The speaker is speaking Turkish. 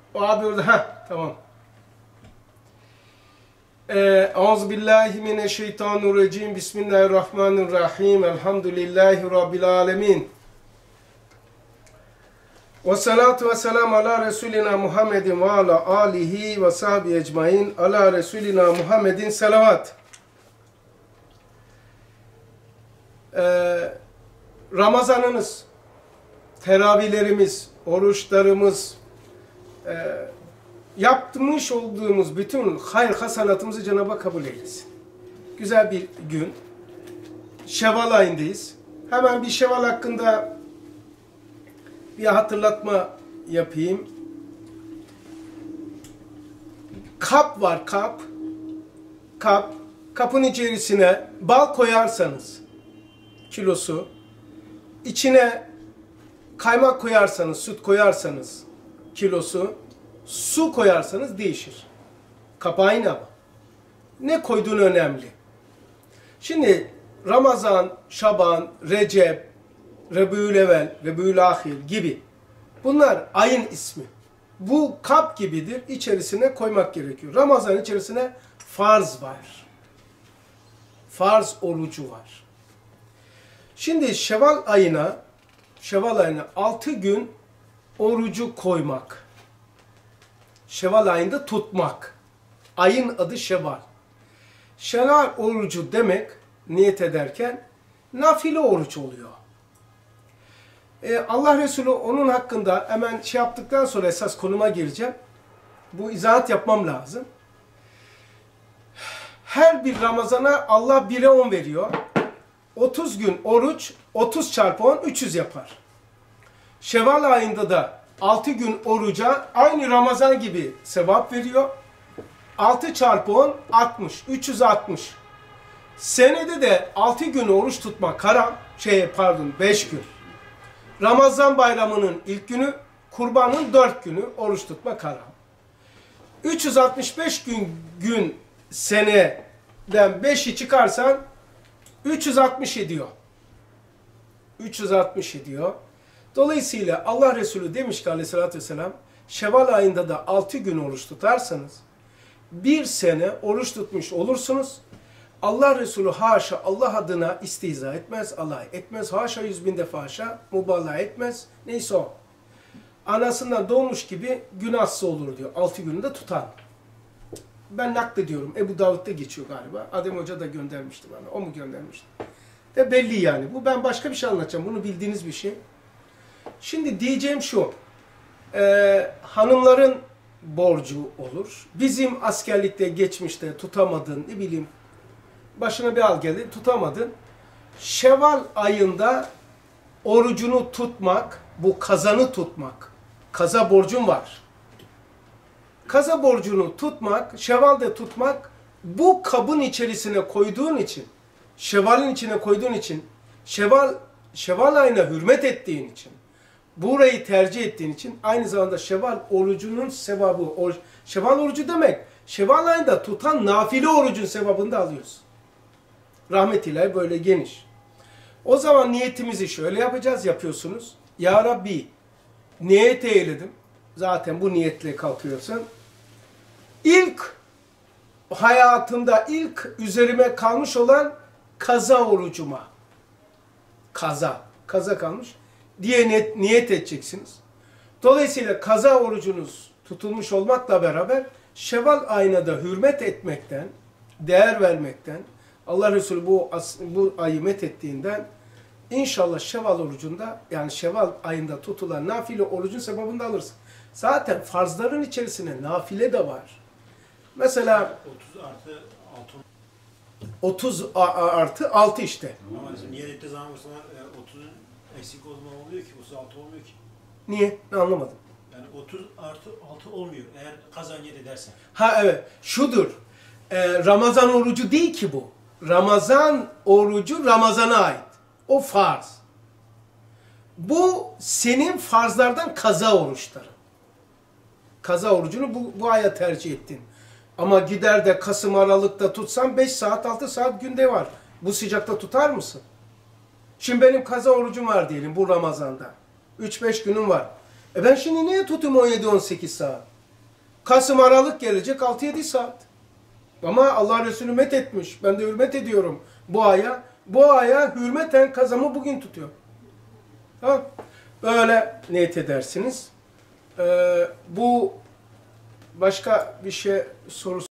O abi orada. Ha, tamam. Euzubillahimineşşeytanirracim. Bismillahirrahmanirrahim. Elhamdülillahi Rabbil alemin. Ve salatu ve selam ala Resulina Muhammedin ve ala alihi ve sahbihi ecmain. Ala Resulina Muhammedin selavat. Ramazanınız, teravihlerimiz, oruçlarımız, yapmış olduğumuz bütün hayır hasanatımızı Cenab-ı Hak kabul eylesin. Güzel bir gün. Şevval ayındayız. Hemen bir Şevval hakkında bir hatırlatma yapayım. Kap var, kap. Kap. Kapın içerisine bal koyarsanız kilosu, içine kaymak koyarsanız, süt koyarsanız kilosu, su koyarsanız değişir. Kap aynı ama. Ne koyduğun önemli. Şimdi Ramazan, Şaban, Recep, Rebü'l-Evvel, Rebü'l-Ahir gibi bunlar ayın ismi. Bu kap gibidir. İçerisine koymak gerekiyor. Ramazan içerisine farz var. Farz orucu var. Şimdi Şevval ayına 6 gün orucu koymak. Şevval ayında tutmak. Ayın adı Şevval. Şevval orucu demek, niyet ederken nafile oruç oluyor. Allah Resulü onun hakkında hemen şey yaptıktan sonra esas konuma gireceğim. Bu izahat yapmam lazım. Her bir Ramazana Allah 1'e 10 veriyor. 30 gün oruç, 30 çarpı 10, 300 yapar. Şevval ayında da 6 gün oruca aynı Ramazan gibi sevap veriyor. 6 çarpı 10, 60, 360. Senede de 6 gün oruç tutmak haram. 5 gün. Ramazan bayramının ilk günü, kurbanın 4 günü oruç tutmak haram. 365 gün seneden 5'i çıkarsan 360 ediyor. 360 ediyor. Dolayısıyla Allah Resulü demiş ki aleyhissalatü vesselam, Şevval ayında da 6 gün oruç tutarsanız, bir sene oruç tutmuş olursunuz. Allah Resulü haşa Allah adına istihza etmez, alay etmez. Haşa 100.000 defa haşa, mübalağa etmez. Neyse o. Anasından doğmuş gibi günahsız olur diyor. 6 gününde tutan. Ben naklediyorum. Ebu Davud'da geçiyor galiba. Adem Hoca da göndermişti bana. O mu göndermişti? Ve belli yani. Bu ben başka bir şey anlatacağım. Bunu bildiğiniz bir şey. Şimdi diyeceğim şu. Hanımların borcu olur. Bizim askerlikte geçmişte tutamadın, ne bileyim, başına bir al geldi, tutamadın. Şevval ayında orucunu tutmak, bu kazanı tutmak. Kaza borcun var. Kaza borcunu tutmak, Şevval'de tutmak, bu kabın içerisine koyduğun için, Şevval'in içine koyduğun için, Şevval ayına hürmet ettiğin için, burayı tercih ettiğin için, aynı zamanda Şevval orucunun sevabı, Şevval orucu demek, Şevval ayında tutan nafile orucun sevabını da alıyorsun. Rahmet ilahi böyle geniş. O zaman niyetimizi şöyle yapacağız, yapıyorsunuz. Ya Rabbi, niyet eyledim. Zaten bu niyetle kalkıyorsun. İlk hayatımda üzerime kalmış olan kaza orucuma. Kaza kalmış diye niyet edeceksiniz. Dolayısıyla kaza orucunuz tutulmuş olmakla beraber Şevval ayına da hürmet etmekten, değer vermekten, Allah Resulü bu ayı methettiğinden inşallah Şevval orucunda, yani Şevval ayında tutulan nafile orucun sevabını da alırsın. Zaten farzların içerisine nafile de var. Mesela 30 artı 6 işte. Ama niyette zaman mesela 30'un eksik olma oluyor ki, 36 olmuyor ki. Niye? Ne anlamadım. Yani 30 artı 6 olmuyor eğer kazan yeri dersen. Ha evet, şudur. Ramazan orucu değil ki bu. Ramazan orucu Ramazan'a ait. O farz. Bu senin farzlardan kaza oruçları. Kaza orucunu bu aya tercih ettin. Ama gider de Kasım Aralık'ta tutsan 5 saat 6 saat günde var. Bu sıcakta tutar mısın? Şimdi benim kaza orucum var diyelim bu Ramazan'da. 3-5 günüm var. Ben şimdi niye tutayım 17-18 saat? Kasım Aralık gelecek 6-7 saat. Ama Allah Resulü met etmiş. Ben de hürmet ediyorum bu aya. Bu aya hürmeten kazamı bugün tutuyor. Tamam. Böyle niyet edersiniz. Bu başka bir şey sorusu.